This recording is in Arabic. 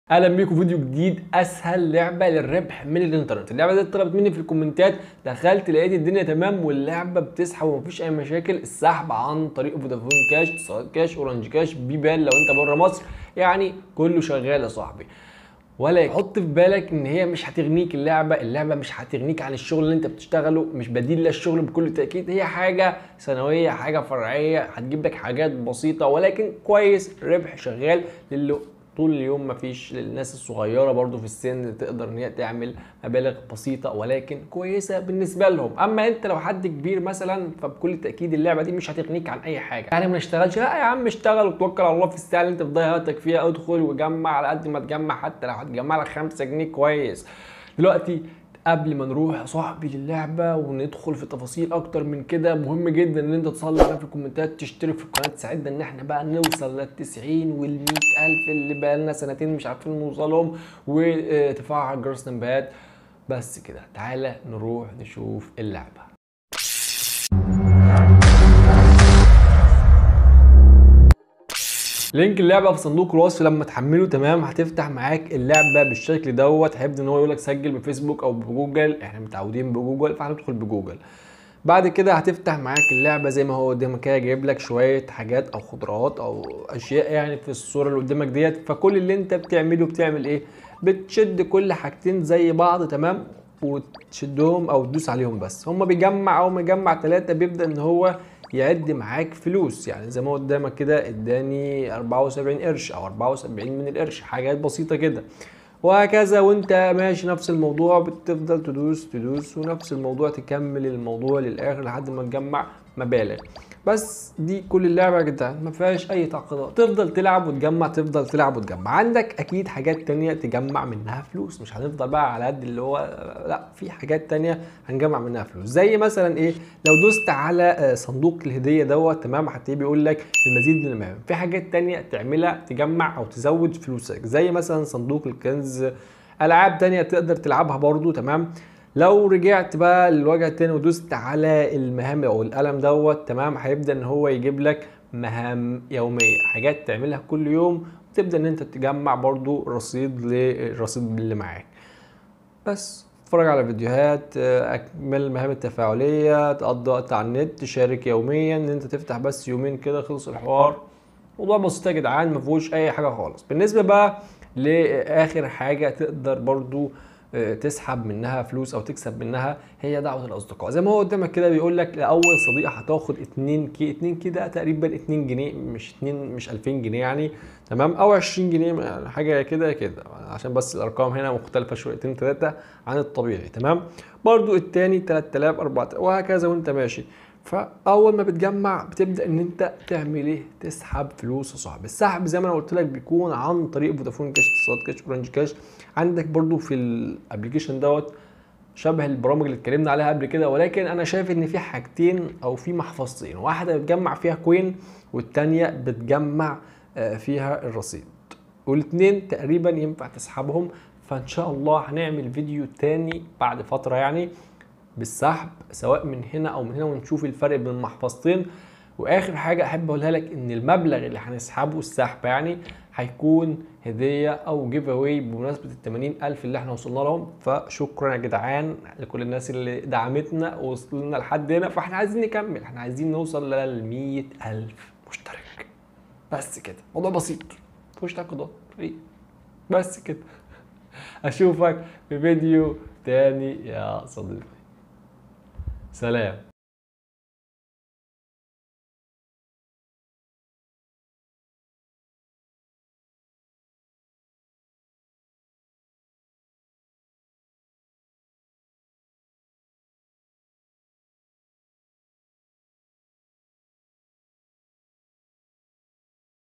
اهلا بيكم فيديو جديد. اسهل لعبه للربح من الانترنت. اللعبه دي اتطلبت مني في الكومنتات، دخلت لقيت الدنيا تمام واللعبه بتسحب ومفيش اي مشاكل. السحب عن طريق فودافون كاش، اتصالات كاش، اورنج كاش، بيبال لو انت بره مصر، يعني كله شغال يا صاحبي. ولا حط في بالك ان هي مش هتغنيك. اللعبه مش هتغنيك عن الشغل اللي انت بتشتغله، مش بديل للشغل بكل تاكيد. هي حاجه ثانويه، حاجه فرعيه، هتجيب لك حاجات بسيطه ولكن كويس، ربح شغال للي طول اليوم. مفيش للناس الصغيره برضو في السن تقدر ان هي تعمل مبالغ بسيطه ولكن كويسه بالنسبه لهم. اما انت لو حد كبير مثلا فبكل تاكيد اللعبه دي مش هتغنيك عن اي حاجه. يعني ما نشتغلش، لا يا عم اشتغل وتوكل على الله في الساعه اللي انت بتضيع وقتك فيها. ادخل وجمع على قد ما تجمع، حتى لو هتجمع لك 5 جنيه كويس. دلوقتي قبل ما نروح يا صاحبي للعبه وندخل في تفاصيل اكتر من كده، مهم جدا ان انت تصلي علينا في الكومنتات، تشترك في القناه، تساعدنا ان احنا بقى نوصل لل90 وال100 الف اللي بقى لنا سنتين مش عارفين نوصلهم، وتفعل جرس التنبيهات. بس كده تعالى نروح نشوف اللعبه. لينك اللعبه في صندوق الوصف. لما تحمله تمام هتفتح معاك اللعبه بالشكل دوت. هيبدا ان هو يقول لك سجل بفيسبوك او بجوجل، احنا متعودين بجوجل فهندخل بجوجل. بعد كده هتفتح معاك اللعبه زي ما هو قدامك كده، جايب لك شويه حاجات او خضروات او اشياء يعني في الصوره اللي قدامك ديت. فكل اللي انت بتعمله بتعمل ايه؟ بتشد كل حاجتين زي بعض تمام، وتشدهم او تدوس عليهم. بس هما بيجمع، او مجمع 3 بيبدا ان هو يعد معاك فلوس. يعني زي ما قدامك كده اداني 74 قرش او 74 من القرش، حاجات بسيطه كده. وهكذا وانت ماشي نفس الموضوع، بتفضل تدوس ونفس الموضوع، تكمل الموضوع للاخر لحد ما تجمع مبالغ. بس دي كل اللعبه يا جدعان، ما فيهاش اي تعقيدات. تفضل تلعب وتجمع، تفضل تلعب وتجمع. عندك اكيد حاجات تانية تجمع منها فلوس، مش هنفضل بقى على قد اللي هو، لا، في حاجات تانية هنجمع منها فلوس. زي مثلا ايه؟ لو دوست على صندوق الهديه دوت تمام، هتلاقيه بيقول لك المزيد من المهام. في حاجات تانية تعملها تجمع او تزود فلوسك، زي مثلا صندوق الكنز، العاب تانية تقدر تلعبها برضو تمام. لو رجعت بقى للوجه التاني ودوست على المهام او القلم دوت تمام، هيبدا ان هو يجيب لك مهام يوميه، حاجات تعملها كل يوم، وتبدا ان انت تجمع برضو رصيد للرصيد اللي معاك. بس تتفرج على فيديوهات، اكمل المهام التفاعليه، تقضي وقت على النت، تشارك يوميا. ان انت تفتح بس يومين كده خلص الحوار. موضوع بسيط يا جدعان، ما فيهوش اي حاجه خالص. بالنسبه بقى لاخر حاجه تقدر برضو تسحب منها فلوس او تكسب منها، هي دعوه الاصدقاء. زي ما هو قدامك كده بيقول لك لاول صديق هتاخد 2 كده تقريبا 2 جنيه، مش 2000 جنيه يعني تمام، او 20 جنيه يعني حاجه كده عشان بس الارقام هنا مختلفه شويتين 3 عن الطبيعي تمام. برضو التاني 3000 4000 وهكذا وانت ماشي. فاول ما بتجمع بتبدا ان انت تعمل ايه؟ تسحب فلوس يا صاحبي. السحب زي ما انا قلت لك بيكون عن طريق فودافون كاش، اتصالات كاش، اورنج كاش. عندك برضو في الابلكيشن دوت شبه البرامج اللي اتكلمنا عليها قبل كده، ولكن انا شايف ان في حاجتين او في محفظتين، واحده بتجمع فيها كوين والتانيه بتجمع فيها الرصيد، والاثنين تقريبا ينفع تسحبهم. فان شاء الله هنعمل فيديو تاني بعد فتره يعني بالسحب سواء من هنا او من هنا، ونشوف الفرق بين المحفظتين. واخر حاجه احب اقولها لك ان المبلغ اللي هنسحبه السحب يعني هيكون هديه او جيف اواي بمناسبه ال80,000 اللي احنا وصلنا لهم. فشكرا يا جدعان لكل الناس اللي دعمتنا ووصلنا لحد هنا. فاحنا عايزين نكمل، احنا عايزين نوصل لل100,000 مشترك. بس كده، موضوع بسيط مفيهوش تعقيدات. بس كده. اشوفك في فيديو تاني يا صديقي. سلام.